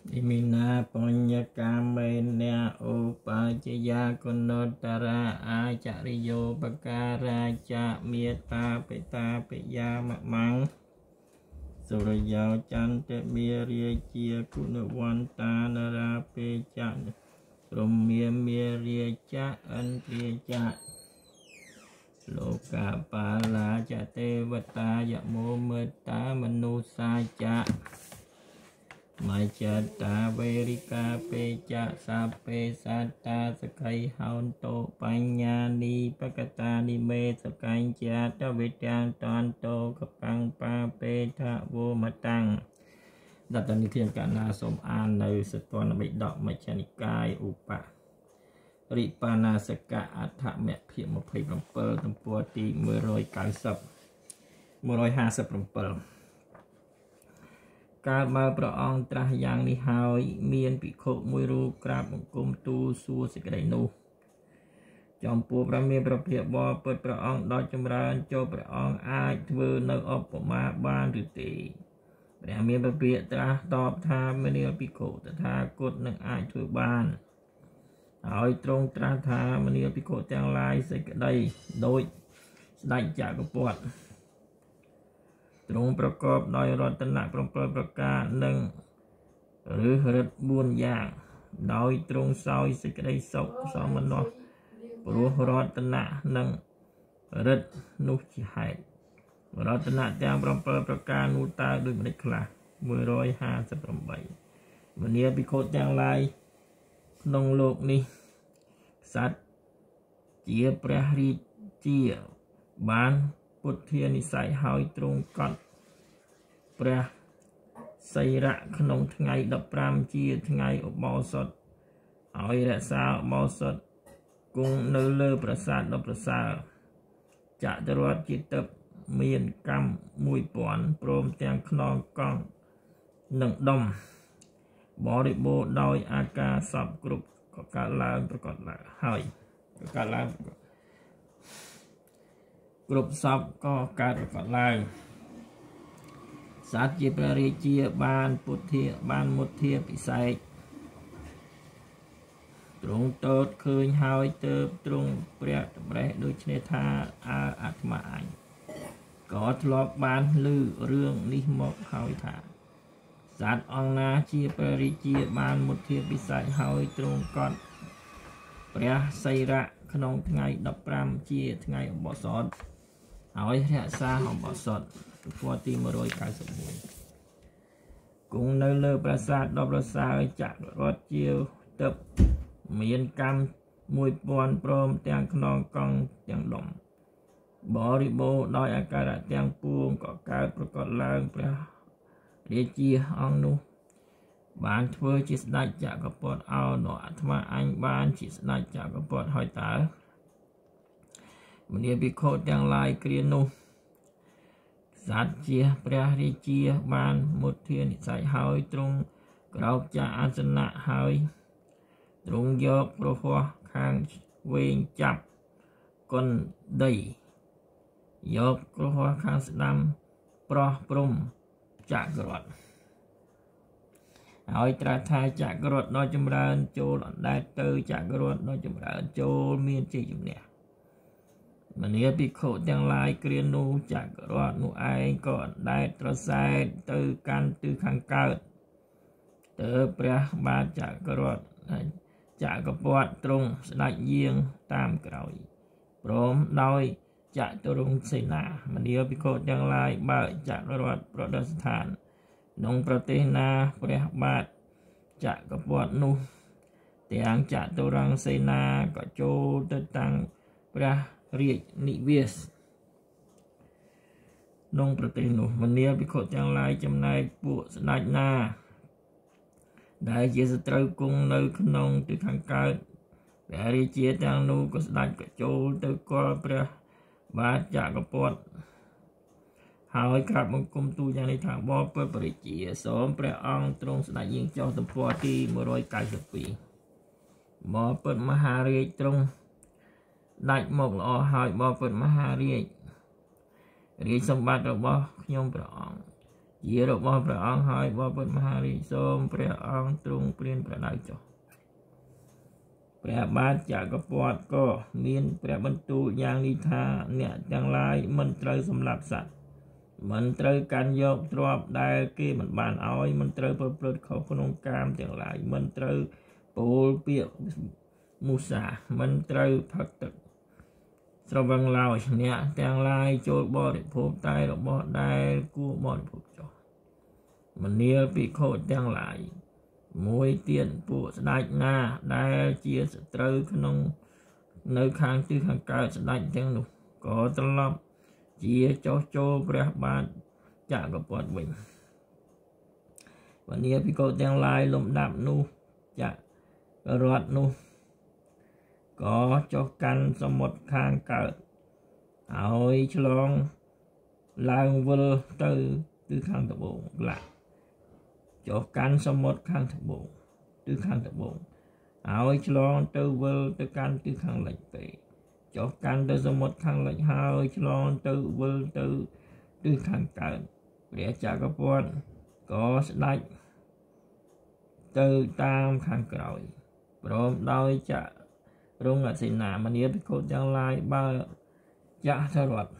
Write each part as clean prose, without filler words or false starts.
อิมินาปัญญกาเมเนอุปาจยากุณตตระอาจาริโยปการาจะเมตตาเปตาเปยามะมังสุริยาจันเตเมียเรียเจียคุณวันตานาราเปจันรมเมียเรียจะอันเรียจะโลกาปาลาจะเทวตายะโมเมตตามนุสาจะมาจัตตาเวริกาเปจะสัพเพสัตตาสกัยหันโตปัญญานิปกตานิเมสกัญจตวิจารตันโตกปังปาเปทะโวมตังดัตนิเทียนกานาสมอานในสตวนบิดอกมัชนิกายอุปะริปานาสกะอัฏฐเมพิมพยประเปิลตัมปัวตี150การมาประองตราอย่างนิหายเมียนปิโคมวยรูกราบองคุมตูสัวสิกไดนูจอมปูประเมียประเพียบเปิดประองดอยจำรานโจประองอาจเวอในอปมาบ้านหรือตีประเมียประเพียตราตอบทาเมเนียปิโคตถากฎนังอาจเวอบ้านเอาตรงตราทาเมเนียปิโคแตงลายสิกไดโดยได้จากกระปวดตรงประกอบโดยรัตนะประการหนึ่งหรือรัตบุญอย่างโดยตรงซอยสิกได้ศกสมโนปรุรัตนะหนึ่งรัตนุชิหายรัตนะแตงประการนูตาด้วยมันคลา158วันนี้พิโคแตงลายนงโลกนี้สัตว์เจียประหริเจียบานพุทธานิสัยหายตรงกันประไสระขนมไงดับปรามเจียไงอบมอสดหายระสาอบมอสดกุ้งเนเลอประสาทดับประสาจะตรวจจิตตเมียนกรรมมวยปอนโปรมแตงขนองกองหนึ่งดมบริโภคโดยอาการสับกรุบก็การล้างประกอบละหายการล้างกรุบซับก็การประกอบล่างสัตว์จีประริจีบานพุทธิบานมุทธิปิไสตรงโตดคืนหายเติบตรงเปรียบเปรย์โดยเชธาอาอัตมาอันก็ทลบบานลือเรื่องนิมกหายถาสัตว์องนาจีประริจีบานมุทธิปิไสหายตรงก่อนเปรียไสระขนมไงดับปรามเจียไงอบสอดเอาไว้แทะซาของบอสดพอตีมาโรยกายสมุนกุ้งเนเลอประสาทดอกประสาจากรถเจียวเติบเมียนกรรมมวยปอนโปรมแตงขนองกองแตงดมบริโภคโดยอาการแตงปวงก็การประกอบล่างประเรียจีองนุบานเพื่อจิตได้จากกระปอดเอาหนออัตมาอันบานจิตได้จากกระปอดหอยตามันเดียบิโคแตงลายเกลียนุสัตว์เจียประริเจียบานมุดเทียนใส่หายตรงกราบจะอาสนะหายตรงยกโปรฟคางเวงจับก้นได้ยกโปรฟคางสดำปลอปรุมจากกรดหายตราทายจากกรดโดยจำเริญโจลได้เตอจากกรดโดยจำเริญโจเมียนจีจุเนี่ยมันเนี้ยพิโคจังลายเกลียนนูจากรอดนูไอก่อนได้ตระไซตือกันตือขังเกิดเตอเปรียบาจากรอดจากกระปวดตรงสลายเยียงตามกล่าวพร้อมโดยจากตรงเสนามันเนี้ยพิโคจังลายบาจากรอดประดสถานนงประเทนาเปรียบาจากกระปวดนูเตียงจากตรังเสนาก็โจตตังเปรียเรียกนิเวศนงประเทศนุวันนี้พิโคจังลายจำนายปุสนาหน้าได้เจสตรกุงในขนมติขังการแต่ริเจียจังนูก็สดกระโจลตะกอประบาดจากกระปอดหายกลับมังคุมตูยังในทางบ่อเปิดปริเจียสมประองตรงสดยิงเจ้าตะปอที่190 ปีบ่อเปิดมหาเรียตรงได้หมกละหายบ่อเปิดมหาเรียสมบัติระบ่ขยมประองជារបស់ព្រះអង្គហើយបបិទ្ធមហារាជសូមព្រះអង្គទ្រង់ព្រានប្រដៅចុះព្រះបាទចក្រពត្តិក៏មានព្រះបន្ទូលយ៉ាងនេះថាអ្នកទាំងឡាយមិនត្រូវសម្លាប់សត្វមិនត្រូវកាន់យកទ្រព្យដែលគេមិនបានឲ្យមិនត្រូវប្រព្រឹត្តខុសក្នុងកាមទាំងឡាយមិនត្រូវពោលពាក្យមុសាមិនត្រូវផឹកទឹកស្រវឹងឡើយអ្នកទាំងឡាយចូលបរិភោគតែរបស់ដែលគួរបរិភោគចុះមនាលភិក្ខុទាំងឡាយមួយទៀតពួកស្ដេចណាដែលជាសត្រូវក្នុងនៅខាងទិសខាងកើតស្ដេចទាំងនោះក៏ត្រឡប់ជាចុះចូលព្រះបាទចក្រពត្តិវិញមនាលភិក្ខុទាំងឡាយលំដាប់នោះចក្ររដ្ឋនោះក៏ចុះកាន់សមុទ្រខាងកើតហើយឆ្លងឡើងវិលទៅទិសខាងត្បូងឡាចុះកាន់សមុទ្រខាងត្បូងទិសខាងត្បូងហើយឆ្លងទៅវិលទៅកាន់ទិសខាងលិចពេកចុះកាន់ទៅសមុទ្រខាងលិចហើយឆ្លងទៅវិលទៅទិសខាងកើតព្រះចក្រពត្តិក៏ស្ដេចទៅតាមខាងក្រោយព្រមដោយចក្រងអសេនាមនាលភិក្ខុទាំងឡាយបើចក្ររដ្ឋ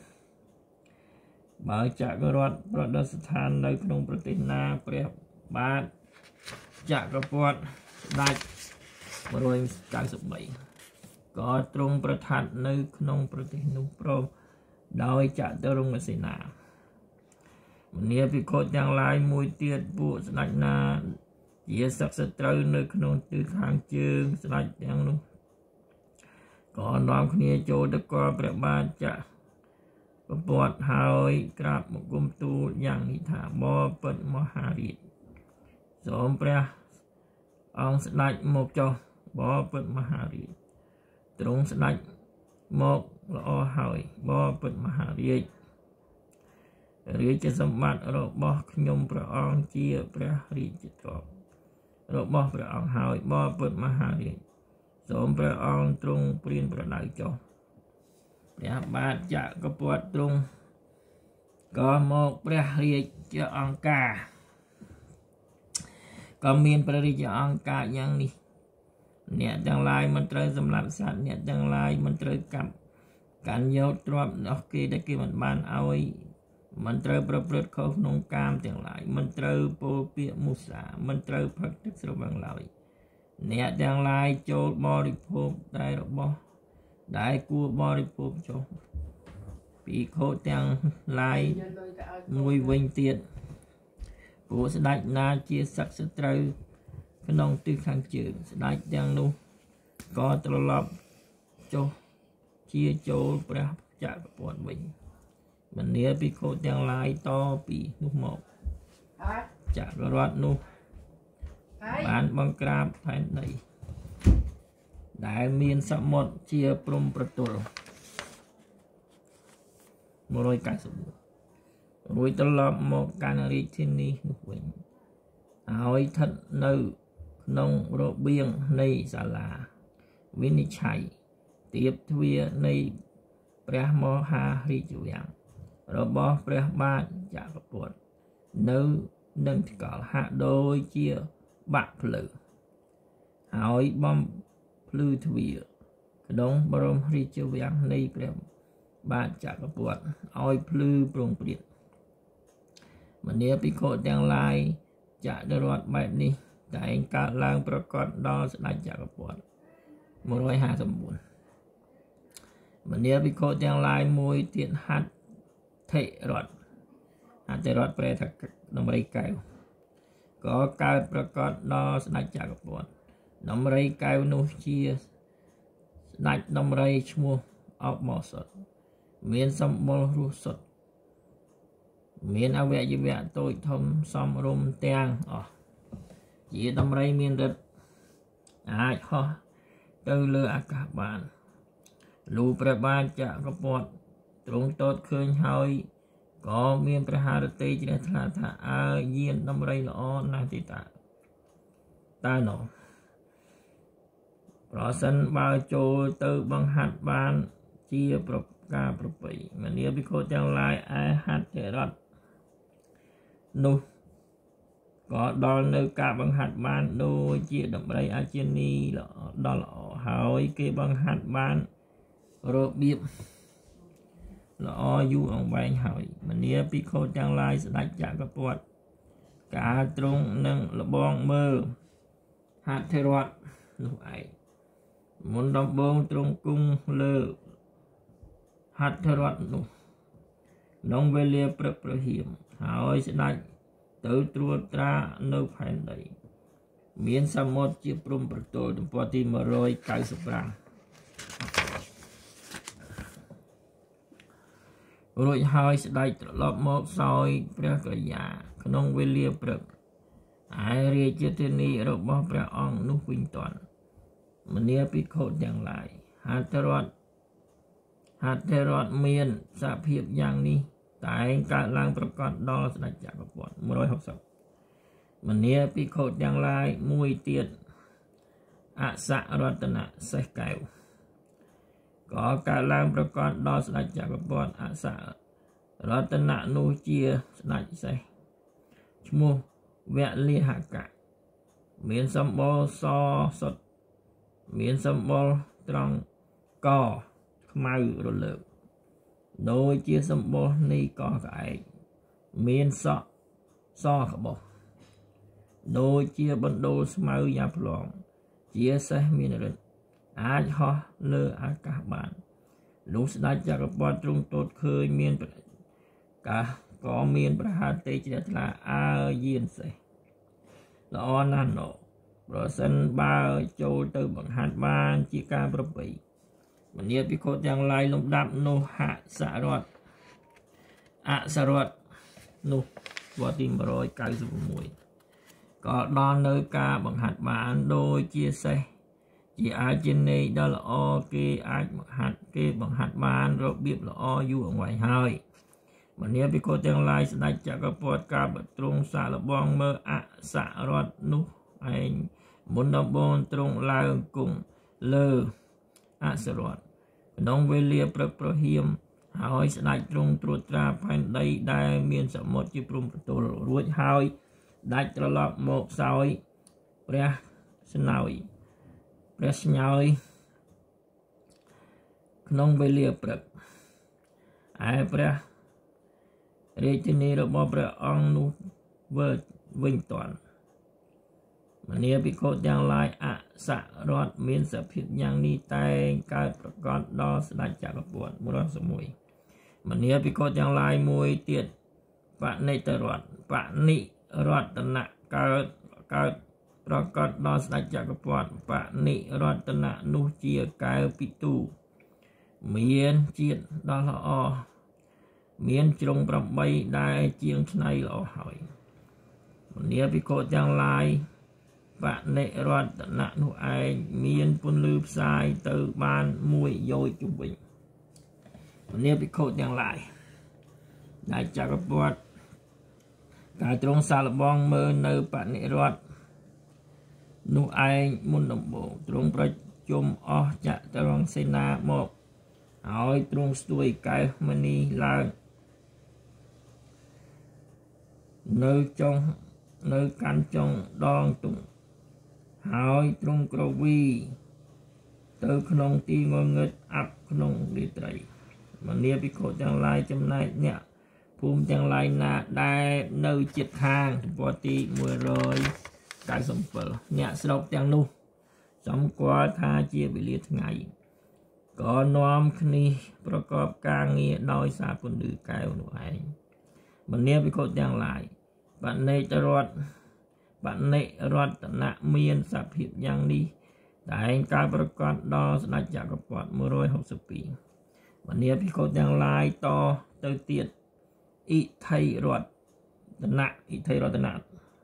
ប្រដិស្ថាននៅក្នុងប្រទេសណាព្រះបាទចក្រពត្តិស្ដេច193ក៏ទ្រង់ប្រថាប់នៅក្នុងប្រទេសនោះព្រមដោយចតុរង្គសេនាមនាលភិក្ខុទាំងឡាយមួយទៀតពួកស្ដេចណាជាសក្តិសត្រូវនៅក្នុងទិសខាងជើងស្ដេចទាំងនោះក៏នាំគ្នាចូលទៅគាល់ព្រះបាទចក្រពត្តិហើយក្រាបបង្គំទូលយ៉ាងនេះថាបបិទ្ធមហារាជសូមព្រះអង្គស្ដេចមកចុះបបិទ្ធមហារាជទ្រង់ស្ដេចមកល្អហើយបបិទ្ធមហារាជរាជសម្បត្តិរបស់ខ្ញុំព្រះអង្គជាព្រះរាជទ្រព្យរបស់ព្រះអង្គហើយបបិទ្ធមហារាជសូមព្រះអង្គទ្រង់ព្រានប្រដៅចុះព្រះបាទចក្រពត្តិទ្រង់ក៏មកព្រះរាជអង្គការក៏មានព្រះរាជអង្គការយ៉ាងនេះអ្នកទាំងឡាយមិនត្រូវសម្លាប់សត្វអ្នកទាំងឡាយមិនត្រូវកាន់យកទ្រព្យរបស់គេដែលគេមិនបានឲ្យមិនត្រូវប្រព្រឹត្តខុសក្នុងកាមទាំងឡាយមិនត្រូវពោលពាក្យមុសាមិនត្រូវផឹកទឹកស្រវឹងឡើយអ្នកទាំងឡាយចូលបរិភោគតែរបស់ដែលគួរបរិភោគចុះភិក្ខុទាំងឡាយមួយវិញទៀតពួកស្ដេចណាជាសក្តិសត្រូវក្នុងទិសខាងជើងស្ដេចទាំងនោះក៏ត្រឡប់ចុះជាចូលព្រះចក្រពត្តិវិញមនាលភិក្ខុទាំងឡាយតពីនោះមកចក្ររដ្ឋនោះបានបង្ក្រាបផែនដីដែលមានសមុទ្រជាព្រំប្រទល់194រួចត្រឡប់មកកាន់រាជធានីនោះវិញហើយស្ថិតនៅក្នុងរបៀងនៃសាលាវិនិច្ឆ័យទៀបទ្វារនៃព្រះមហារាជវាំងរបស់ព្រះបាទចក្រពត្តិនៅនឹងថ្កល់ហាក់ដូចជាបាក់ភ្លៅហើយបំភ្លឺទ្វារក្នុងបរមរាជវាំងនៃព្រះបាទចក្រពត្តិឲ្យភ្លឺប្រងព្រាតមនាលភិក្ខុទាំងឡាយចក្ររដ្ឋបែបនេះតែងកើតឡើងប្រកបដល់ស្ដេចចក្រពត្តិ159មនាលភិក្ខុទាំងឡាយមួយទៀតហត្ថិរដ្ឋប្រែថាដំរីកែវក៏កើតប្រកបដល់ស្ដេចចក្រពត្តិដំរីកែវនោះជាស្ដេចដំរីឈ្មោះអបមកសុតមានសម្បុររស់សុទ្ធមានអវយវៈតូចធំសមរម្យទាំងអស់ជាដំរីមានឫទ្ធិអាចហោះទៅលើអាកាសបានលុះព្រះបាទចក្រពត្តិទ្រង់ទតឃើញហើយក៏មានព្រះハរតីជ្រះថ្លាថាអើយានដំរីល្អណាស់ទេតើណោះប្រសិនបើចូលទៅបង្ហាត់បានជាការប្រពៃមនាលភិក្ខុទាំងឡាយឯហត្ថិរដ្ឋនោះក៏ដល់នៅការបង្ហាត់បានដូចជាតម្រៃអាចារ្យនីដល់ល្អហើយគេបង្ហាត់បានរបៀបល្អយូរអង្វែងហើយមនាភិក្ខុទាំងឡាយស្ដេចចក្រពត្តិការទ្រង់នឹងលបងមើលហត្ថរតនោះឯងមុនដំបូងទ្រង់គង់លើហត្ថរតនោះក្នុងវេលាព្រឹកព្រហៀមហើយស្ដេចទៅត្រួតត្រានៅផែនដីមានសមុទ្រជាព្រំប្រទល់ទំព័រទី195រួចហើយស្ដេចត្រឡប់មកសោយព្រះករិយាក្នុងវេលាព្រឹកឯរាជធានីរបស់ព្រះអង្គនោះវិញទាន់មនាភិក្ខុទាំងឡាយហត្ថរតមានសភាពយ៉ាងនេះតែងកើតឡើងប្រកបដល់ស្ដេចចក្រពត្តិ160មនាភិក្ខុទាំងឡាយមួយទៀតអសរតនសេះកែវក៏កើតឡើងប្រកបដល់ស្ដេចចក្រពត្តិអសរតនៈនោះជាស្ដេចសេះឈ្មោះវលិហកៈមានសម្បុរសសុទ្ធមានសម្បុរត្រង់កខ្មៅរលើកដូចជាសម្បុរនៃកក្អែកមានសក់សក្បោះដូចជាបណ្ដូលស្មៅយ៉ាប្លង់ជាសេះមានរិទ្ធអាចហោះលើអាកាសបានលុះស្ដេចចក្រពត្តិទ្រង់ទតឃើញមានក៏មានប្រហាទេជ្រះថ្លាអើយានសេះល្អណាស់ណោប្រសិនបើចូលទៅបង្ហាត់បានជាការប្រពៃមនាភិក្ខុទាំងឡាយលំដាប់នោះអសរតនោះវត្តទី196ក៏ដល់នៅការបង្ហាត់បានដូចជាសេះជាអាចារ្យនីដ៏ល្អគេអាចបង្ហាត់បានរបៀបល្អយូរអង្វែងហើយមនាភិក្ខុទាំងឡាយស្ដេចចក្រពត្តិការបទ្រង់សាកល្បងមើលអសរតនោះឯងមុនដំបូងទ្រង់ឡើងគង់លើអសរតក្នុងវេលាព្រឹកព្រហៀមហើយស្ដេចទ្រង់ត្រួតត្រាផែនដីដែលមានសមុទ្រជាព្រំប្រទល់រួចហើយដាច់ត្រឡប់មកសោយព្រះស្ញើយក្នុងវេលាព្រឹកឯព្រះរាជធានីរបស់ព្រះអង្គនោះវិញទាន់មនាភិក្ខុទាំងឡាយអសរតមានសភាពយ៉ាងនេះតែងកើតប្រកបដល់ស្ដេចចក្រពត្តិ111មនាភិក្ខុទាំងឡាយមួយទៀតបនិតរតនៈកើតប្រកបដល់ស្ដេចចក្រពត្តិបនិរតនៈនោះជាកែវពិទូមានជាតិដ៏ល្អមានជ្រុង8ដែលជាងឆ្នៃល្អហើយមនាភិក្ខុទាំងឡាយបនិរតនៈនោះឯងមានពន្លឺផ្សាយទៅបាន1យោជន៍ជុំវិញមនាភិក្ខុទាំងឡាយដែលចក្រពត្តិការទ្រង់សាកល្បងមើលនៅបនិរតនោះឯងមុនដំបូងទ្រង់ប្រជុំអស់ចតុរង្គសេនាមកហើយទ្រង់ស្ទួយកែវមณีឡើងនៅកាន់ចុងដងទុំហើយទ្រង់ក្រវីទៅក្នុងទីងងឹតអាប់ក្នុងរាត្រីមនាភិក្ខុទាំងឡាយចំណែកអ្នកភូមិទាំងឡាយណាដែលនៅជិតខាងទំព័រទី197អ្នកស្រុកទាំងនោះសម្គាល់ថាជាវេលាថ្ងៃក៏នាំគ្នាប្រកបការងារដោយសារពន្លឺកែវនោះឯងមនាភិក្ខុទាំងឡាយបនិរតនៈមានសភាពយ៉ាងនេះតែងការប្រកបដល់ស្ដេចចក្រពត្តិ162មនាភិក្ខុទាំងឡាយតទៅទៀតអ៊ីថៃរតនៈ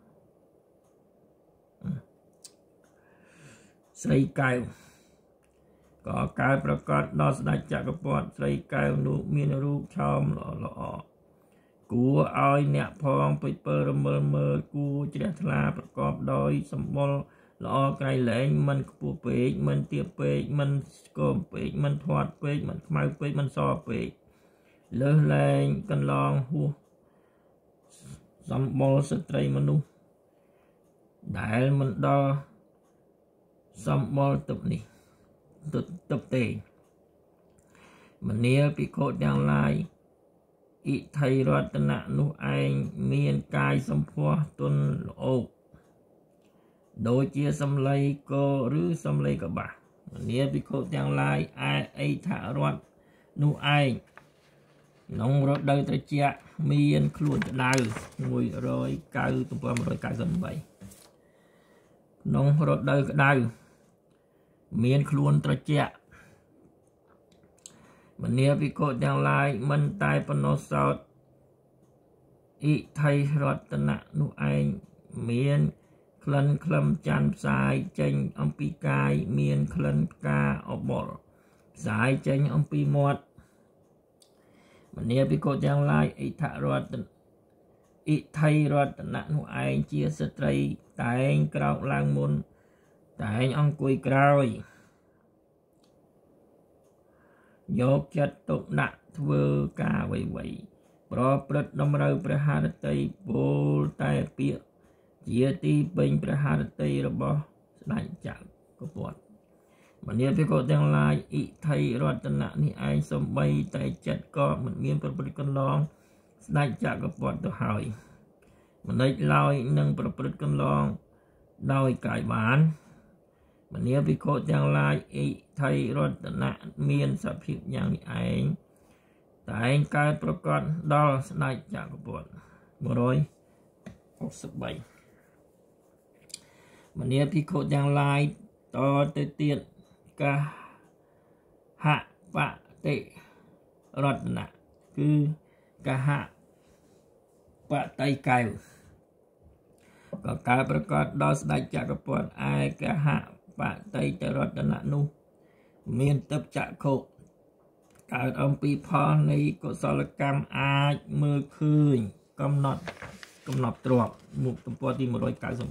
ស្រីកែវក៏កើតប្រកបដល់ស្ដេចចក្រពត្តិស្រីកែវនោះមានរូបឆោមល្អគួរឲ្យអ្នកផងពេចពើរមើលមើលគួរជ្រះថ្លាប្រកបដោយសម្បុរល្អក្រៃលែងមិនខ្ពស់ពេកមិនទាបពេកមិនស្គមពេកមិនធាត់ពេកមិនខ្មៅពេកមិនសពេកលើសលែងកន្លងហួសសម្បុរស្ត្រីមនុស្សដែលមិនដល់សម្បុរទឹកនេះទឹកទេមនាលភិក្ខុទាំងឡាយអិថៃរតនៈនោះឯងមានកាយសម្ផស្សទន់ល្អោកដូចជាសំឡីគោឬសំឡីកបាសមនាលភិក្ខុទាំងឡាយឯអិថរតនោះឯងក្នុងរដូវត្រជាក់មានខ្លួនក្តៅ198ក្នុងរដូវក្តៅមានខ្លួនត្រជាក់មនាលភិក្ខុទាំងឡាយមិនតែប៉ុណ្ណោះសោតអិថៃរតនៈនោះឯងមានក្លិនក្លឹមច័ន្ទផ្សាយចេញអំពីកាយមានក្លិនផ្កាអបលផ្សាយចេញអំពីមាត់មនាលភិក្ខុទាំងឡាយអិថៃរតនៈនោះឯងជាស្ត្រីតែងក្រោកឡើងមុនតែងអង្គុយក្រោយយកចិត្តទុកដាក់ធ្វើការអ្វីប្រព្រឹត្តតម្រូវព្រះハរតីពោលតែពាក្យជាទីពេញព្រះハរតីរបស់ស្ដេចចក្រពត្តិមនាលភិក្ខុទាំងឡាយអិថៃរតនៈនេះឯងសំបីតែចិត្តក៏មិនមានប្រព្រឹត្តកន្លងស្ដេចចក្រពត្តិទៅហើយមិនដេចឡើយនឹងប្រព្រឹត្តកន្លងដោយកាយបានមនាលភិក្ខុទាំងឡាយអិថៃរតនៈមានសភាពយ៉ាងនេះឯងតែងកើតប្រកបដល់ស្ដេចចក្រពត្តិ163មនាលភិក្ខុទាំងឡាយតទៅទៀតកហបតិរតនៈគឺកហបតិកែវក៏កើតប្រកបដល់ស្ដេចចក្រពត្តិឯកហបតិរតនៈនោះមានទឹកចក្ខុកើតអំពីផលនៃកុសលកម្មអាចមើលឃើញកំណត់ទ្របមុខទំព័រទី199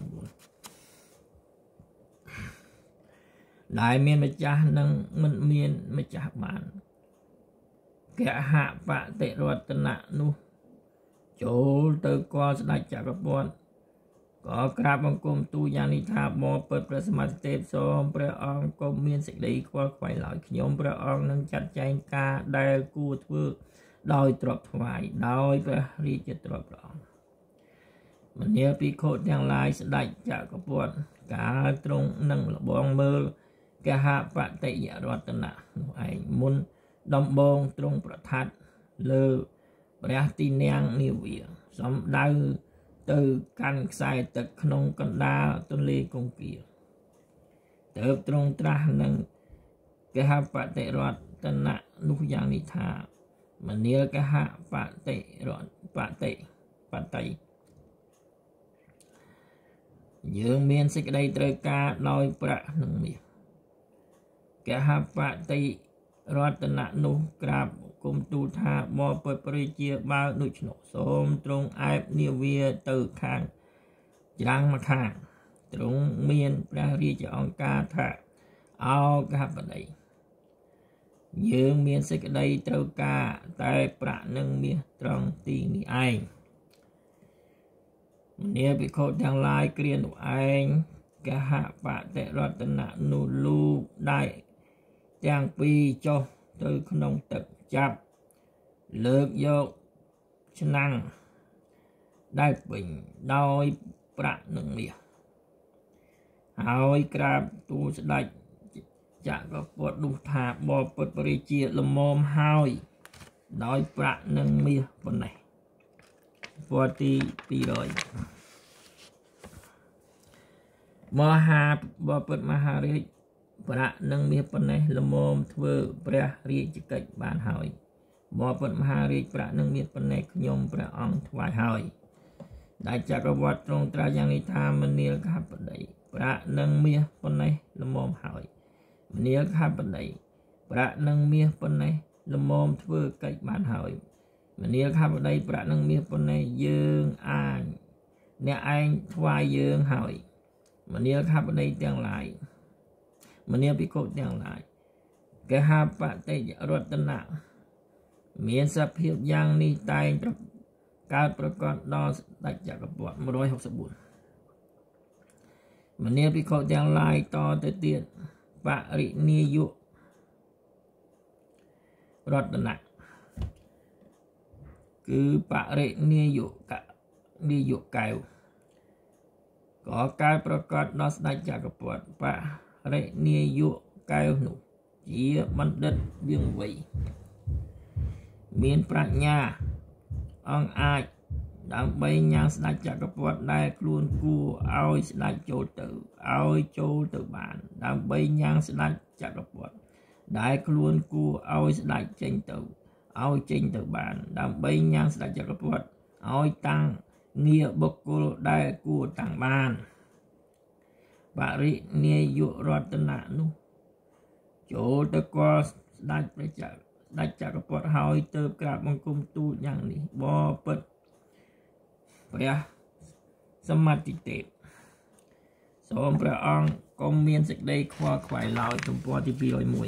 ដែលមានម្ចាស់និងមិនមានម្ចាស់បានកហបតិរតនៈនោះចូលទៅគាល់ស្ដេចចក្រពត្តិក៏ក្រាបបង្គំទូលយ៉ាងនេះថាបបិទ្ធព្រះសម្មាសម្ពុទ្ធទេពសូមព្រះអង្គកុំមានសេចក្តីខ្វល់ខ្វាយឡើយខ្ញុំព្រះអង្គនឹងចាត់ចែងការដែលគួរធ្វើដោយទ្រព្យថ្វាយដោយព្រះរាជទ្រព្យព្រះអង្គមនាលភិក្ខុទាំងឡាយស្ដេចចក្រពត្តិកាលទ្រង់នឹងលបងមើលកហបតិរតនៈនោះឯងមុនដំបងទ្រង់ប្រថាត់លើព្រះទីនាំងនាវាសំដៅទៅកាន់ខ្សែទឹកក្នុងកណ្ដាលទន្លេគង្គាទើបទ្រង់ត្រាស់នឹងកហបតិរតនៈនោះយ៉ាងនេះថាមនាលកហបតិយើងមានសេចក្តីត្រូវការដោយប្រាក់និងមាសកហបតិរតនៈនោះក្រាបគុំទូលថាបបិទ្ធព្រះរាជាបើដូច្នោះសូមទ្រង់អែបនាវាទៅខាងច្រាំងម្ខាងទ្រង់មានព្រះរាជអង្គការថាអោកហបតីយើងមានសេចក្តីត្រូវការតែប្រាក់និងមាសត្រង់ទីនេះឯងមនាលភិក្ខុទាំងឡាយគ្រានោះឯងកហបតិរតនៈនោះលូកដៃទាំងពីរចុះទៅក្នុងទឹកចាប់លើកយកឆ្នាំងដែលពេញដោយប្រាក់និងមាសហើយក្រាបទូលស្ដេចចក្រពត្តិនោះថាបបិទ្ធព្រះរាជាលមមហើយដោយប្រាក់និងមាសប៉ុណ្ណេះពណ៌ទី200មហាបបិទ្ធមហារាជប្រាក់និងមាសប៉ុណ្ណេះលមមធ្វើព្រះរាជកិច្ចបានហើយបបិទ្ធមហារាជប្រាក់និងមាសប៉ុណ្ណេះខ្ញុំព្រះអង្គថ្វាយហើយដែលចក្រពត្តិទ្រង់ត្រាស់យ៉ាងនេះថាមនាលកហបតីប្រាក់និងមាសប៉ុណ្ណេះលមមហើយមនាលកហបតីប្រាក់និងមាសប៉ុណ្ណេះលមមធ្វើកិច្ចបានហើយមនាលកហបតីប្រាក់និងមាសប៉ុណ្ណេះយើងអាចអ្នកឯងថ្វាយយើងហើយមនាលកហបតីទាំងឡាយមនាលភិក្ខុទាំងឡាយកហបតិរតនៈមានសភាពយ៉ាងនេះតែងកើតប្រកបដល់ស្ដេចចក្រពត្តិ164មនាភិក្ខុទាំងឡាយតទៅទៀតបរិនិយុរតនៈគឺបរិនិយុនិយុកែវក៏កើតប្រកបដល់ស្ដេចចក្រពត្តិបរិនិយុកែវនោះជាបណ្ឌិតវាងវៃមានប្រាជ្ញាអង្គអាចដើម្បីញ៉ាំងស្ដេចចក្រពត្តិដែលខ្លួនគួរឲ្យស្ដេចចូលទៅបានដើម្បីញ៉ាំងស្ដេចចក្រពត្តិដែលខ្លួនគួរឲ្យស្ដេចចេញទៅបានដើម្បីញ៉ាំងស្ដេចចក្រពត្តិឲ្យតាំងងារបុគ្គលដែលគួរតាំងបានបរិនិយុរតនៈនោះចូលទៅគាល់ស្ដេចចក្រពត្តិហើយទៅក្រាបបង្គំទូលយ៉ាងនេះបពិតព្រះសមត្ថិទេពសូមព្រះអង្គកុំមានសេចក្តីខ្វល់ខ្វាយឡើយទំព័រទី201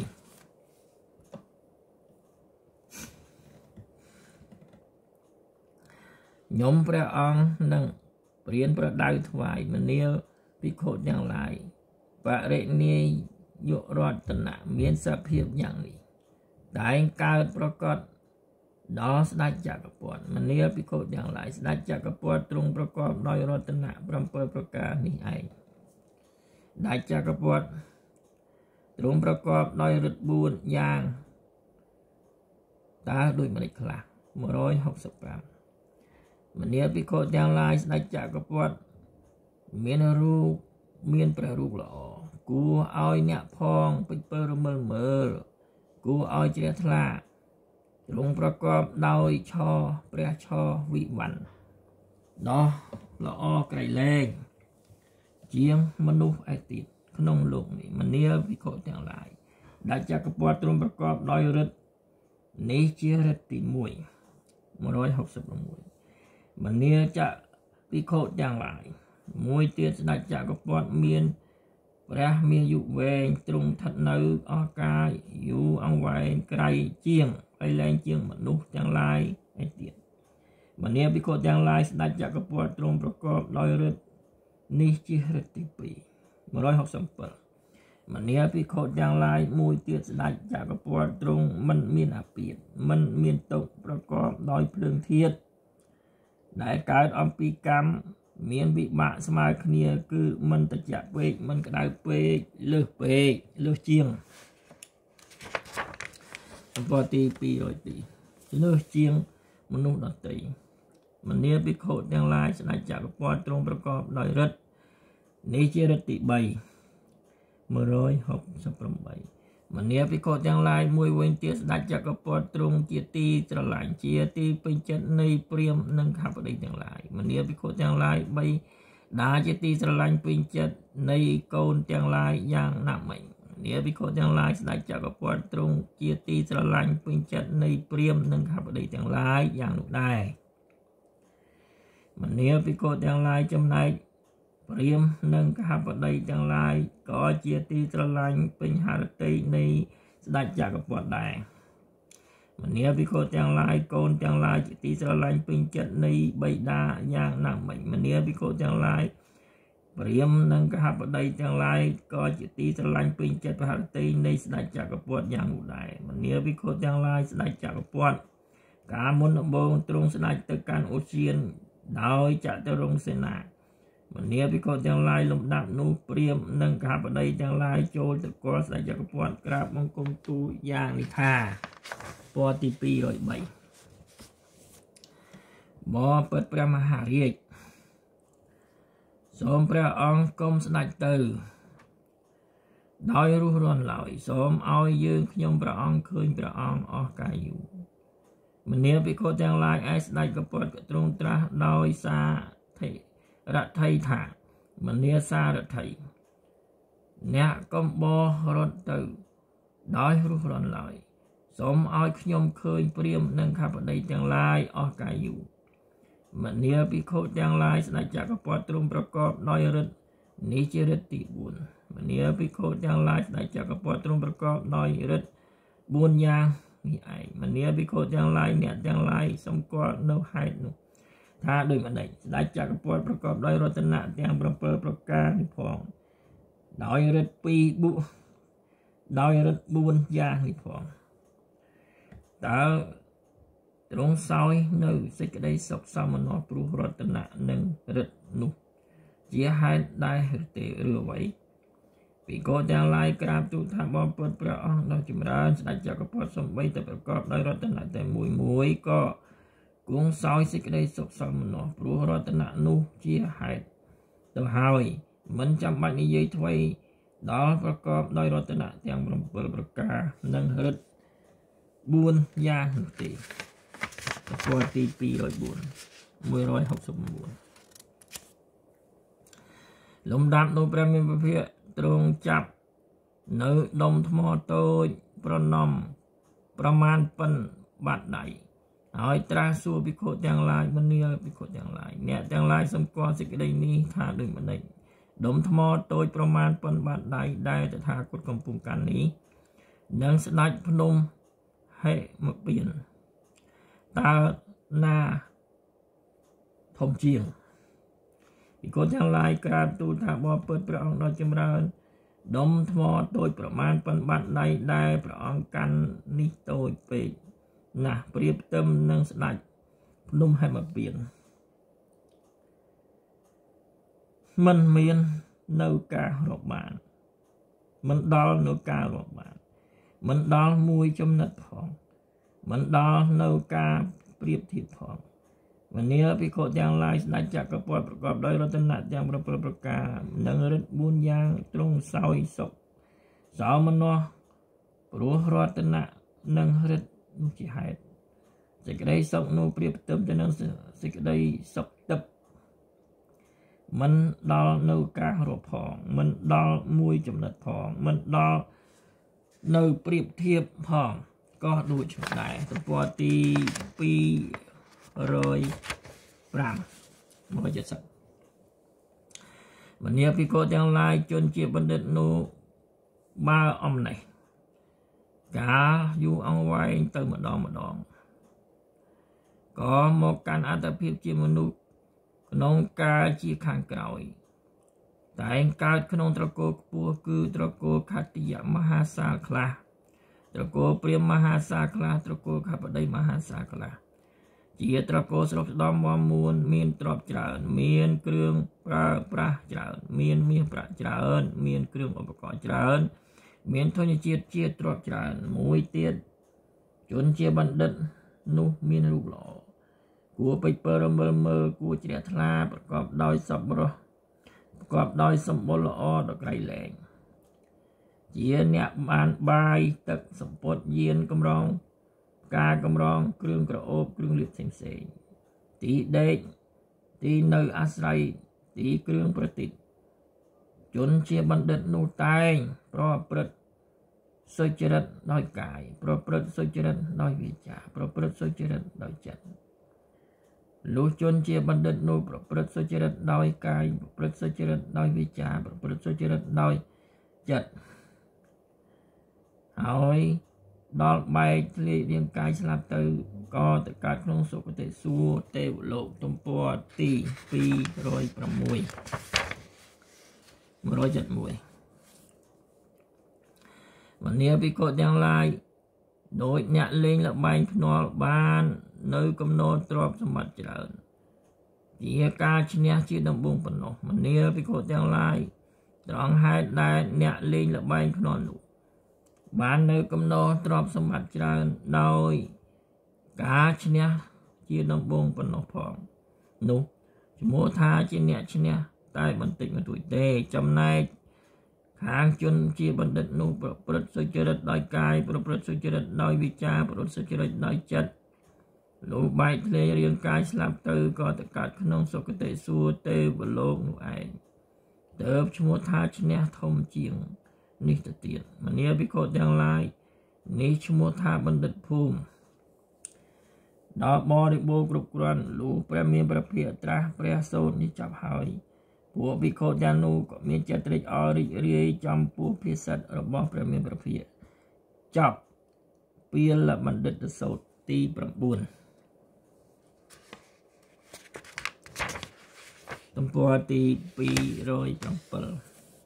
ខ្ញុំព្រះអង្គនឹងព្រានប្រដៅថ្វាយមនាភិក្ខុទាំងឡាយបរិនិយុរតនៈមានសភាពយ៉ាងនេះតែងកើតប្រកបដល់ស្ដេចចក្រពត្តិមនាភិក្ខុទាំងឡាយស្ដេចចក្រពត្តិទ្រង់ប្រកបដោយរតនៈ7ប្រការនេះឯងស្ដេចចក្រពត្តិទ្រង់ប្រកបដោយឫទ្ធិ4យ៉ាងតើដូចម្តេចខ្លះ165មនាភិក្ខុទាំងឡាយស្ដេចចក្រពត្តិមានព្រះរូបល្អគួរឲ្យអ្នកផងពេញពើរមើលមើលគួរឲ្យជ្រះថ្លាទ្រង់ប្រកបដោយព្រះឆវិវ័នដោះល្អក្រៃលែងជាងមនុស្សឯទៀតក្នុងលោកនេះមនាភិក្ខុទាំងឡាយស្ដេចចក្រពត្តិទ្រង់ប្រកបដោយឫទ្ធិនេះជាឫទ្ធិទី166មនាចក្រភិក្ខុទាំងឡាយមួយទៀតស្ដេចចក្រពត្តិមានព្រះមានយុវែងទ្រង់ស្ថិតនៅអស់កាយយូរអង្វែងក្រៃជាងហើយលែងជាងមនុស្សទាំងឡាយឯទៀតមនាភិក្ខុទាំងឡាយស្ដេចចក្រពត្តិទ្រង់ប្រកបដោយឫទ្ធិនេះជាឫទ្ធិទី2167មនាភិក្ខុទាំងឡាយមួយទៀតស្ដេចចក្រពត្តិទ្រង់មិនមានអាពាធមិនមានទុក្ខប្រកបដោយភ្លើងធាតុដែលកើតអំពីកម្មមានវិបាកស្មើគ្នាគឺមិនត្រជាក់ពេកមិនក្តៅពេកលើសជាងទំព័រទី202លើសជាងមនុស្សដទៃមនាភិក្ខុទាំងឡាយស្ដេចចក្រពត្តិទ្រង់ប្រកបដោយឫទ្ធិនេះជាឫទ្ធិទី3 168មនាភិក្ខុទាំងឡាយមួយវិញទៀតស្ដេចចក្រពត្តិទ្រង់ជាទីស្រឡាញ់ជាទីពេញចិត្តនៃព្រាហ្មណ៍និងខបតីទាំងឡាយមនាភិក្ខុទាំងឡាយ3ដែលជាទីស្រឡាញ់ពេញចិត្តនៃកូនទាំងឡាយយ៉ាងណាមិញមនាភិក្ខុទាំងឡាយស្ដេចចក្រពត្តិទ្រង់ជាទីស្រឡាញ់ពេញចិត្តនៃព្រាហ្មណ៍និងខបតីទាំងឡាយយ៉ាងនោះដែរមនាភិក្ខុទាំងឡាយចំណែកព្រាហ្មណ៍និងកហបតីទាំងឡាយក៏ជាទីស្រឡាញ់ពេញហឫទ័យនៃស្ដេចចក្រពត្តិដែរមនាភិក្ខុទាំងឡាយកូនទាំងឡាយជាទីស្រឡាញ់ពេញចិត្តនៃបិតាយ៉ាងណាមិញមនាភិក្ខុទាំងឡាយព្រាហ្មណ៍និងកហបតីទាំងឡាយក៏ជាទីស្រឡាញ់ពេញចិត្តហឫទ័យនៃស្ដេចចក្រពត្តិយ៉ាងនោះដែរមនាភិក្ខុទាំងឡាយស្ដេចចក្រពត្តិកាលមុនដំបូងទ្រង់ស្ដេចទៅកាន់អូសៀនដោយចតុរង្គសេនាមនាភិក្ខុទាំងឡាយលំដាប់នោះព្រាហ្មណ៍និងកហបតីទាំងឡាយចូលទៅគាល់ស្ដេចចក្រពត្តិក្រាបបង្គំទូលយ៉ាងនេះថាពណ៌ទី203បបិទ្ធព្រះមហារាជសូមព្រះអង្គកុំស្ដេចទៅដោយរស់រានឡើយសូមឲ្យយើងខ្ញុំព្រះអង្គឃើញព្រះអង្គអស់កាយយូរមនាភិក្ខុទាំងឡាយឯស្ដេចកពតក៏ទ្រង់ត្រាស់ដោយសារថីថាមនាសារថីអ្នកកំបោរត់ទៅដោយរស់រានឡើយសូមឲ្យខ្ញុំឃើញព្រាហ្មណ៍និងខបតីទាំងឡាយអស់កាយយូរមនាភិក្ខុទាំងឡាយស្ដេចចក្រពត្តិទ្រង់ប្រកបដោយឫទ្ធិនេះជាឫទ្ធិទី4មនាភិក្ខុទាំងឡាយស្ដេចចក្រពត្តិទ្រង់ប្រកបដោយឫទ្ធិ4យ៉ាងនេះឯងមនាភិក្ខុទាំងឡាយអ្នកទាំងឡាយសម្គាល់នៅហេតុនោះថាដូចមិនដេចស្ដេចចក្រពត្តិប្រកបដោយរតនៈទាំង7ប្រការនេះផងដោយរិទ្ធ4យ៉ាងនេះផងតើទ្រង់សោយនៅសេចក្តីសុខសមណោះព្រោះរតនៈនិងរិទ្ធនោះជាហេតុដែរឬទេឬអ្វីពីក៏ទាំងឡាយក្រាបទូលថាបបពុតព្រះអង្គដ៏ចម្រើនស្ដេចចក្រពត្តិសំបីតែប្រកបដោយរតនៈតែមួយក៏គង់សោយសេចក្តីសុខសមណោះព្រោះរតនៈនោះជាហេតុទៅហើយមិនចាំបាច់និយាយថ្មីដល់ប្រកបដោយរតនៈទាំង7ប្រការនិងរិទ្ធ4យ៉ាងនោះទេពណ៌ទី169លំដាប់នោះព្រះមានពភៈទ្រង់ចាប់នៅដុំថ្មតូចប្រមាណប៉ុនបាតដៃហើយត្រាស់សួរភិក្ខុទាំងឡាយមនាលភិក្ខុទាំងឡាយអ្នកទាំងឡាយសម្គាល់សេចក្តីនេះថាដូចម្តេចដុំថ្មតូចប្រមាណប៉ុនបាតដៃដែលតថាគតកំពុងកាន់នេះនឹងស្ដេចភ្នំហេមពៀនតើណាធំជាងភិក្ខុទាំងឡាយក្រាបទូលថាបបពុតព្រះអង្គដ៏ចម្រើនដុំថ្មតូចប្រមាណប៉ុនបាតដៃដែលព្រះអង្គកាន់នេះតូចពេកណាស់ប្រៀបផ្ទឹមនឹងស្ដេចភ្នំហេមពៀនមិនមាននៅការរាប់បានមិនដល់នៅការរាប់បានមិនដល់មួយចំណិតផងមិនដល់នៅការប្រៀបធៀបផងមនាលភិក្ខុទាំងឡាយស្ដេចចក្រពត្តិប្រកបដោយរតនៈទាំង7ប្រការនិងរិទ្ធ4យ៉ាងទ្រង់សោយសុខសោមនស្សព្រោះរតនៈនិងរិទ្ធនោះជាហេតុសេចក្តីសុខនោះប្រៀបផ្ទឹមទៅនឹងសេចក្តីសុខទឹកមិនដល់នៅការរាប់ផងមិនដល់មួយចំណិតផងមិនដល់នៅប្រៀបធៀបផងក៏ដូចដែរទំព័រទី205 170មនាភិក្ខុទាំងឡាយជនជាបណ្ឌិតនោះបើអំណេះកាលយូរអង្វែងទៅម្ដងក៏មកកាន់អត្តភាពជាមនុស្សក្នុងកាលជាខាងក្រោយតែងកើតក្នុងត្រកូលខ្ពស់គឺត្រកូលខត្តយមហាសាលខ្លះត្រកូលព្រាហ្មណ៍មហាសាលខ្លះត្រកូលខបតីមហាសាលខ្លះជាត្រកូលស្រុកស្ដំមាំមួនមានទ្រព្យច្រើនមានគ្រឿងប្រើប្រាស់ច្រើនមានមាសប្រាក់ច្រើនមានគ្រឿងឧបករណ៍ច្រើនមានធនជាតិជាទ្រព្យច្រើនមួយទៀតជនជាបណ្ឌិតនោះមានរូបល្អគួរពេចពើរមើលមើលគួរជ្រះថ្លាប្រកបដោយសប្បុរសប្រកបដោយសម្បុរល្អដល់ក្រៃលែងជាអ្នកបានបាយទឹកសម្ពត់យានកម្រងការកម្រងគ្រឿងក្រអូបគ្រឿងលាបផ្សេងទីដេកទីនៅអាស្រ័យទីគ្រឿងប្រតិទជនជាបណ្ឌិតនោះតែងប្រព្រឹត្តសុចរិតដោយកាយប្រព្រឹត្តសុចរិតដោយវាចាប្រព្រឹត្តសុចរិតដោយចិត្តលុះជនជាបណ្ឌិតនោះប្រព្រឹត្តសុចរិតដោយកាយប្រព្រឹត្តសុចរិតដោយវាចាប្រព្រឹត្តសុចរិតដោយចិត្តហើយដល់បែកធ្លាយរាងកាយស្លាប់ទៅក៏ទៅកើតក្នុងសុគតិសួគ៌ទេវលោកទំព័រទី206 171មនាភិក្ខុទាំងឡាយដោយអ្នកលេងល្បែងភ្នាល់បាននៅកំណត់ទ្រព្យសម្បត្តិច្រើនជាការឈ្នះជាដំបូងប៉ុណ្ណោះមនាភិក្ខុទាំងឡាយត្រង់ហេតុដែលអ្នកលេងល្បែងភ្នាល់នោះបាននៅកំណត់ទ្រព្យសម្បត្តិច្រើនដោយការឈ្នះជាដំបូងប៉ុណ្ណោះផងនោះឈ្មោះថាជាអ្នកឈ្នះតែបន្តិចបន្តួចទេចំណែកខាងជនជាបណ្ឌិតនោះប្រព្រឹត្តសុចរិតដោយកាយប្រព្រឹត្តសុចរិតដោយវិចារប្រព្រឹត្តសុចរិតដោយចិត្តលុះបែកធ្លាយរាងកាយស្លាប់ទៅក៏ទៅកើតក្នុងសុគតិសួគ៌ទេវលោកនោះឯងទើបឈ្មោះថាឈ្នះធំជាងនេះទៅទៀតមនាភិក្ខុទាំងឡាយនេះឈ្មោះថាបណ្ឌិតភូមិដល់បរិបូរណ៍គ្រប់គ្រាន់លុះព្រះមានព្រះភិក្ខត្រាស់ព្រះសូត្រនេះចាប់ហើយពួកភិក្ខុទាំងនោះក៏មានចិត្តត្រេកអររីករាយចំពោះភាសិតរបស់ព្រះមានព្រះភិក្ខចប់ពាលបណ្ឌិតសូត្រទី9 ទំព័រទី207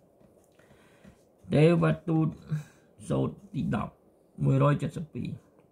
ទេវទូតសូត្រទី10 172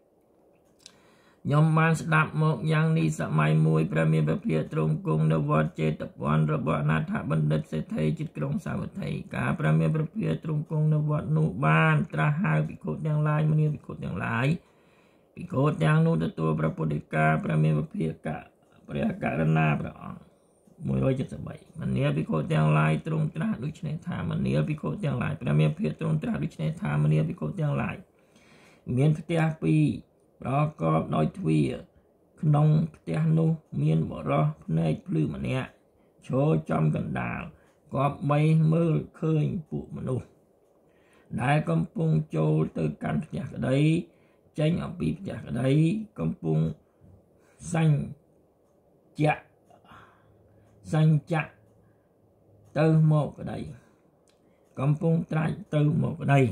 ខ្ញុំបានស្ដាប់មកយ៉ាងនេះសម័យមួយព្រះមានព្រះភិក្ខទ្រង់គង់នៅវត្តចេតពន្ធរបស់អនាថបណ្ឌិតសេដ្ឋីជិតក្រុងសាវត្ថីការព្រះមានព្រះភិក្ខទ្រង់គង់នៅវត្តនោះបានត្រាស់ហៅភិក្ខុទាំងឡាយមនាភិក្ខុទាំងឡាយភិក្ខុទាំងនោះទទួលព្រះពុទ្ធដីកាព្រះមានព្រះភិក្ខព្រះករុណាព្រះអង្គ173មនាភិក្ខុទាំងឡាយទ្រង់ត្រាស់ដូច្នេះថាមនាភិក្ខុទាំងឡាយព្រះមានព្រះភិក្ខទ្រង់ត្រាស់ដូច្នេះថាមនាភិក្ខុទាំងឡាយមានផ្ទះពីរប្រកបដោយទ្វារក្នុងផ្ទះនោះមានបរោះភ្នែកភ្លឺម្នាក់ឈរចំកណ្ដាលគប្បីមើលឃើញពួកមនុស្សដែលកំពុងចូលទៅកាន់ផ្ទះក្តីចេញអំពីផ្ទះក្តីកំពុងសញ្ចៈទៅមកក្តីកំពុងត្រាច់ទៅមកក្តី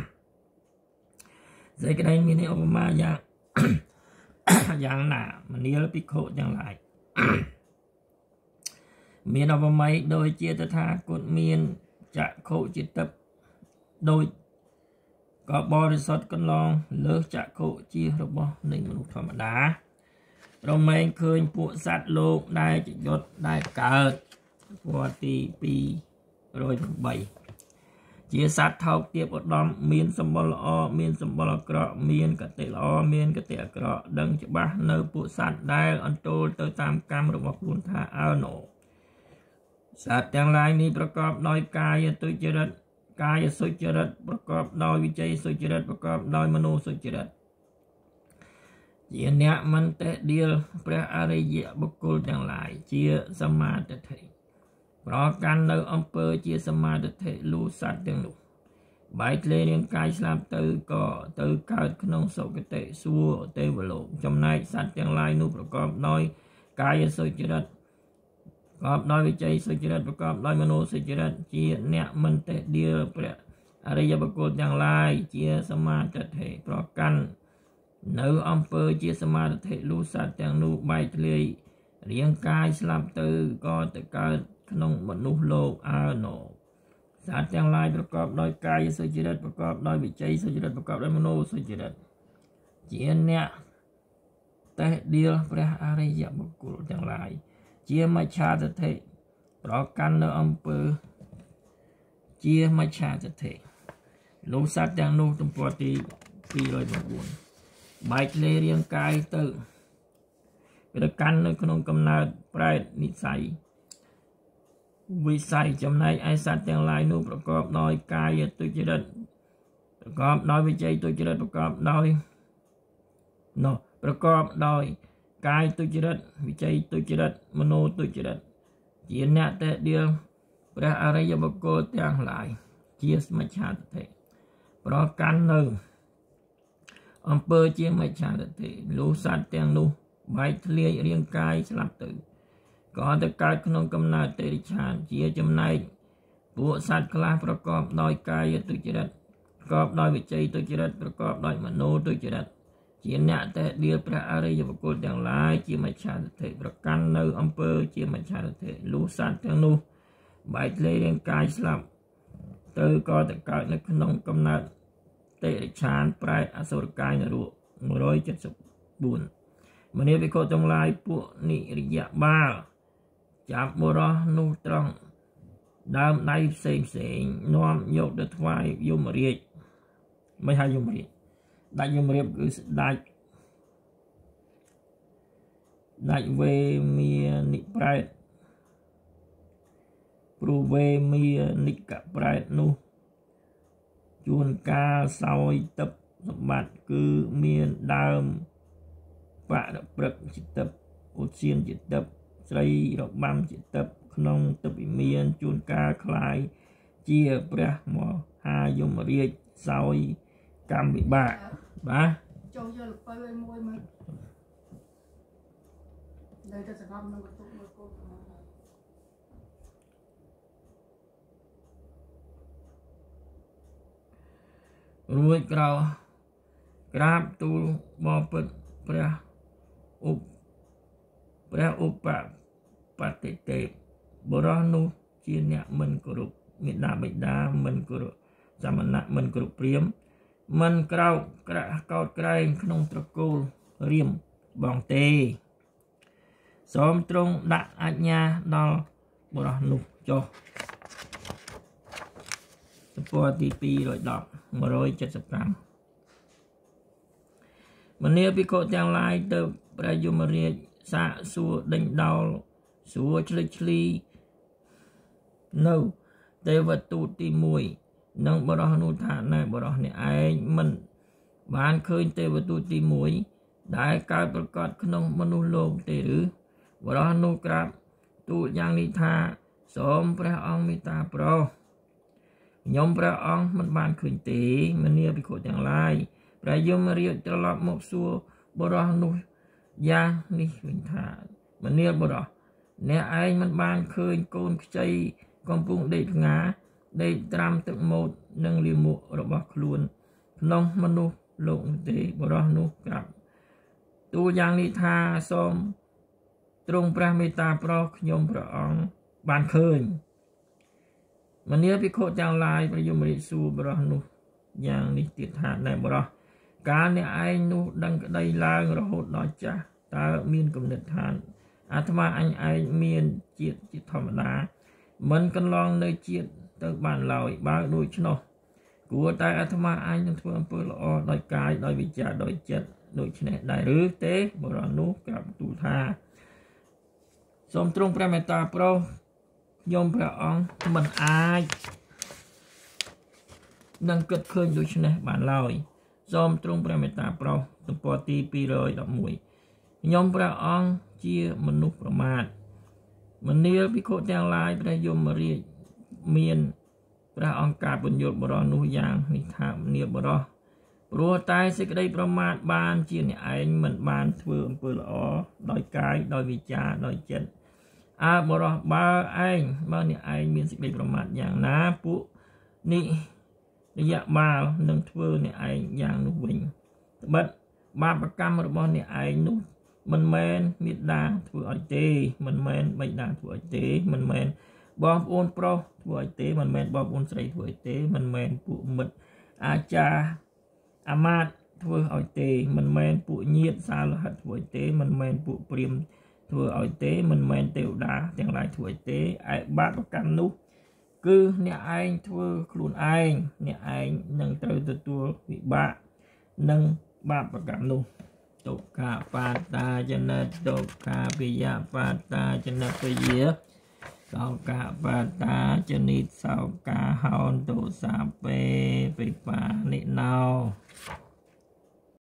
សេចក្តីមានឧបមាយ៉ាងណាមនាលភិក្ខុទាំងឡាយមានឧបមាដូចជាតថាគតមានចក្ខុចិត្តដូចក៏បរិសុទ្ធកន្លងលើសចក្ខុជារបស់នៃមនុស្សធម្មតារមែងឃើញពួកសត្វលោកដែលជាយុទ្ធដែលកើតពណ៌ទី208ជាសត្វថោកទាបឧត្តមមានសម្បុរល្អមានសម្បុរអាក្រក់មានកតិល្អមានកតិអាក្រក់ដឹងច្បាស់នៅពួកសត្វដែលអន្ទោលទៅតាមកម្មរបស់ខ្លួនថាអើណូសត្វទាំងឡាយនេះប្រកបដោយកាយទុច្ចរិតកាយសុចរិតប្រកបដោយវិជ័យសុចរិតប្រកបដោយមនោសុចរិតជាអ្នកមិនទេដៀលព្រះអរិយបុគ្គលទាំងឡាយជាសមាទិដ្ឋិប្រកាន់នៅអំពើជាសមាទិដ្ឋិលូសត្វទាំងនោះបែកធ្លាយរាងកាយស្លាប់ទៅក៏ទៅកើតក្នុងសុគតិសួគ៌ទេវលោកចំណែកសត្វទាំងឡាយនោះប្រកបដោយកាយសុចរិតប្រកបដោយវិជ័យសុចរិតប្រកបដោយមនោសុចរិតជាអ្នកមិនទេដៀលព្រះអរិយបុគ្គលទាំងឡាយជាសមាទិដ្ឋិប្រកាន់នៅអំពើជាសមាទិដ្ឋិលូសត្វទាំងនោះបែកធ្លាយរាងកាយស្លាប់ទៅក៏ទៅកើតក្នុងមនុស្សលោកអើណូសត្វទាំងឡាយប្រកបដោយកាយសុចរិតប្រកបដោយវិជ័យសុចរិតប្រកបដោយមនោសុចរិតជាអ្នកតេះដៀលព្រះអរិយបុគ្គលទាំងឡាយជាមច្ឆាទិដ្ឋិប្រកាន់នៅអំពើជាមច្ឆាទិដ្ឋិលោកសត្វទាំងនោះទំព័រទី209បែកធ្លាយរាងកាយទៅប្រកាន់នៅក្នុងកំណើតប្រែតនិស័យវិស័យចំណែកឯសត្វទាំងឡាយនោះប្រកបដោយកាយទុច្ចរិតប្រកបដោយវិជ័យទុច្ចរិតប្រកបដោយកាយទុច្ចរិតវិជ័យទុច្ចរិតមនោទុច្ចរិតជាអ្នកតេដៀលព្រះអរិយបុគ្គលទាំងឡាយជាមច្ឆាទិដ្ឋិប្រកាន់នៅអំពើជាមច្ឆាទិដ្ឋិលុះសត្វទាំងនោះបែកធ្លាយរាងកាយស្លាប់ទៅក៏ទៅកើតក្នុងកំណើតតិរិឆានជាចំណែកពួកសត្វខ្លះប្រកបដោយកាយទុច្ចរិតប្រកបដោយវិជ័យទុច្ចរិតប្រកបដោយមនោទុច្ចរិតជាអ្នកតេដៀលព្រះអរិយបុគ្គលទាំងឡាយជាមច្ឆាទិដ្ឋិប្រកាន់នៅអំពើជាមច្ឆាទិដ្ឋិលុះសត្វទាំងនោះបែកធ្លាយរាងកាយស្លាប់ទៅក៏ទៅកើតនៅក្នុងកំណើតតិរិឆានប្រែតអសុរកាយនរក174មនាភិក្ខុទាំងឡាយពួកនិរិយបាលចាប់បុរសនោះត្រង់ដើមដៃផ្សេងនាំយកទៅថ្វាយយមរាជមិនហើយយមរាជដាច់យមរាជគឺស្ដេចវេមានិប្រែតព្រោះវេមានិកប្រែតនោះជួនកាលសោយទឹកសម្បត្តិគឺមានដើមបរព្រឹកជាទឹកឧទ្យានជាទឹកស្រីរបាំជាទឹកក្នុងទឹកវិមានជួនកាលคล้ายជាព្រះមហាយមរាជសោយកម្មវិបាកបាទចូលយកលពៅឲ្យមួយមើលនៅតែសង្ឃឹមនឹងបន្ទុកមើលកូនរួចក្រោយក្រាបទូលបបិទ្ធព្រះឧបបតិទេពบรอนุจีนเนี่ยมันกรุบมิดาบิดามันกรุบสมณะมันกรุบเปรียมมันกราวกระกอดไกรขนมตระกูลเรียมบองเตสมตรงดะอัญญาดอลบรอนุจอสปอร์ตีปีรอยดอก175มันเนี่ยพิโคจังไลเตอประยุมเรียสะสัวดังดาวสัวชลีno เทวตูตีมวยนังบรอนุธาในบรอเนี่ยไอ้มันบ้านเคยเทวตูตีมวยได้การประกาศขนมมนุษย์โลกเตหรือบรอนุกราบตูยังนิทาสมพระองค์มิตาโปรยมพระองค์มันบ้านคืนตีมันเนี่ยพิโคจังไลประยุมเรียตลอดมกสัวบรอนุยานิวินทามันเนี่ยบรอเนี่ยไอ้มันบ้านเคยโกนใจกองปุงได้งาได้ตรำตึกหมดนังลิมุระบคลุนน้องมนุษย์ลงเตบรอนุกลับตัวอย่างนิทาสมตรงพระเมตตาพระยมพระองค์บ้านเคยมันเนี่ยพิโคจังลายประยุมริสูบรอนุอย่างนิติธาในบรอการเนี่ยไอ้นุดังได้ลางระหดดอจ่าตามีนกำเนิดทานอาตมาอันไอเมียนจิตธรรมดามันกันลองในจิตตั้งบ้านเราบ้านโดยชนกลัวตายอาตมาอันยังทั่วอำเภอละอโดยกายโดยวิจารโดยจิตโดยชนะได้หรือเตบรอนุกับตูธาสมตรงพระเมตตาพระยมพระองค์มันอายนังเกิดขึ้นโดยชนะบ้านเราสมตรงพระเมตตาพระตุปตีปีเลยดอกมวยยมพระองค์เจียมนุษย์ประมาทมันเนียพิโคแจงลายพระยมเรียเมียนพระองค์กาบุญยศบรอนุยางนิทามเนียบรอปลัวตายสิกได้ประมาทบานเจียนไอเหมือนบานเฟื่องเปิลอ๋อโดยกายโดยวิจารโดยเจตอาบรอบาไอบ้านเนี่ยไอมีสิกได้ประมาทอย่างน้าปุนี่ระยะบาหนึ่งเฟื่องเนี่ยไออย่างนุวิงบัดบาประกรรมระบอนเนี่ยไอนุมันแมนมิดาถั่วไอเตมันแมนไม่ดาถั่วไอเตมันแมนบอมโอนโปรถั่วไอเตมันแมนบอมโอนใส่ถั่วไอเตมันแมนปุมิดอาจาอามาตถั่วไอเตมันแมนปุเงียดซาลหัดถั่วไอเตมันแมนปุเปรียมถั่วไอเตมันแมนเตวดาแต่งลายถั่วไอเตไอบาประกันนุคือเนี่ยไอถั่วครูนไอเนี่ยไอนังเตอตัววิบะนังบาประกันนุตุกะปาตาจนะตุกะปิยะปาตาจนะปิเยสาวกะปาตาจนิสาวกะหอนตุสาเปปิปานินาว